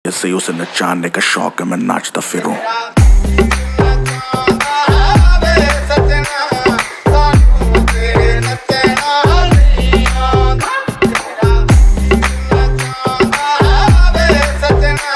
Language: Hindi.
ऐसे ही उसे नचाने का शौक है, मैं नाचता फिरूं।